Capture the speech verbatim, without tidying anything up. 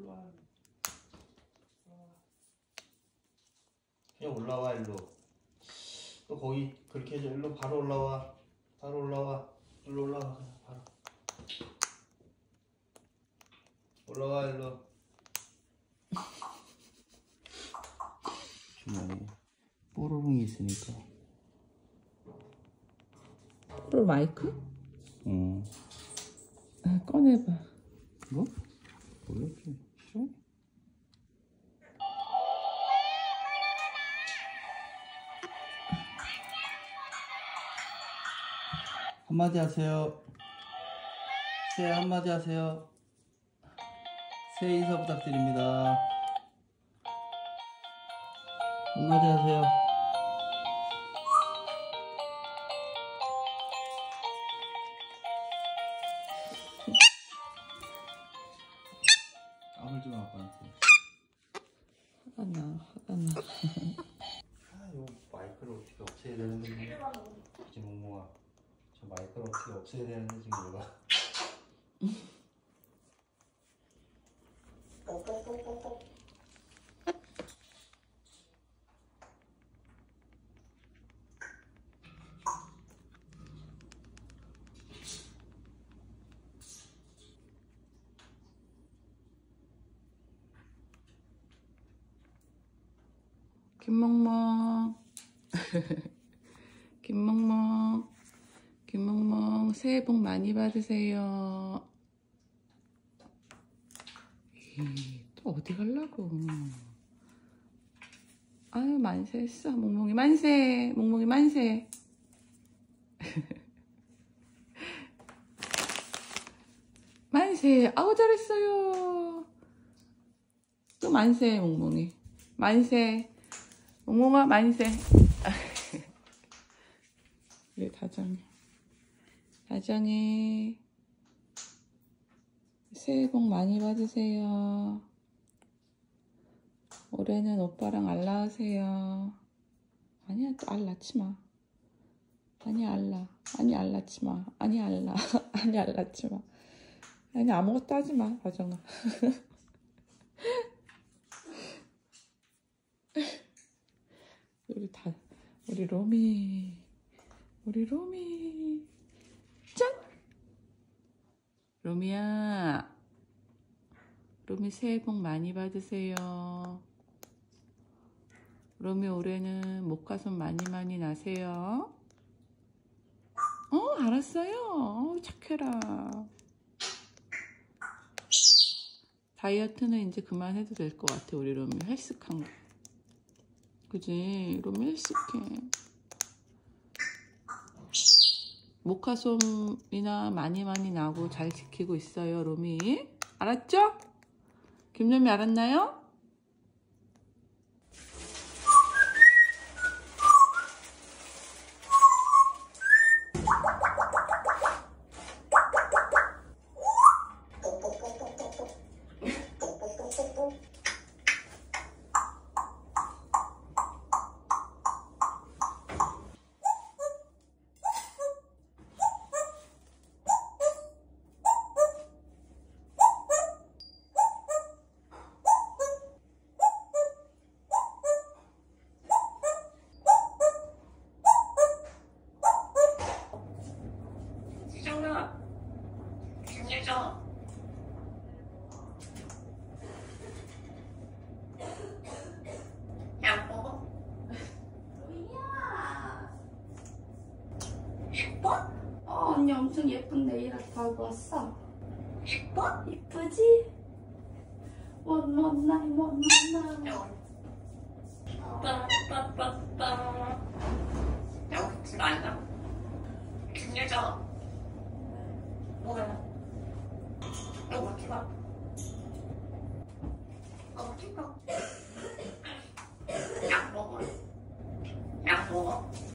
일로 와. 그냥 올라와 일로. 또 거기 그렇게 해줘. 일로 바로 올라와. 바로 올라와. 일로 올라와. 그냥 바로. 올라와 일로. 주머니에 뽀로롱이 있으니까. 뽀로로 마이크? 응. 아, 꺼내봐. 뭐? 몰랐지. 싫어? 한마디 하세요. 새해 한마디 하세요. 새해 인사 부탁드립니다. 한마디 하세요. 까불지 마 아빠한테. 화가 나, 화가 나. 아, 요 마이크를 어떻게 없애야 되는데 그치 몽몽아. 저 마이크를 어떻게 없애야 되는데 지금 얘가. 김멍멍. 김멍멍. 김멍멍 새해 복 많이 받으세요. 에이, 또 어디 가려고. 아유 만세 했어. 멍멍이 만세. 멍멍이 만세. 만세. 아우 잘했어요. 또 만세 멍멍이. 만세. 멍멍아 만세. 우리 다정이. 다정이. 새해 복 많이 받으세요. 올해는 오빠랑 알 낳으세요. 아니야 또 알 낳지 마. 아니 알 낳아. 아니 알 낳지 마. 아니 알 낳아. 아니 알 낳지 마. 아니 아무것도 하지 마 다정아. 우리 다 우리 로미 우리 로미 짠. 로미야, 로미 새해 복 많이 받으세요. 로미 올해는 목가솜 많이 많이 나세요. 어 알았어요. 어, 착해라. 다이어트는 이제 그만해도 될 것 같아. 우리 로미 헬스한 거. 그지? 로미 헬스해. 목화솜이나 많이 많이 나고 잘 지키고 있어요. 로미 알았죠? 김로미 알았나요? 예뻐? 어, 언니 엄청 예쁜 네일 아트 하고 왔어. 예뻐? 예쁘지? 원원나이 원원나이 빠빠빠빠 여기 나이다 김여자 뭐야 너 어디 가? 어디 가?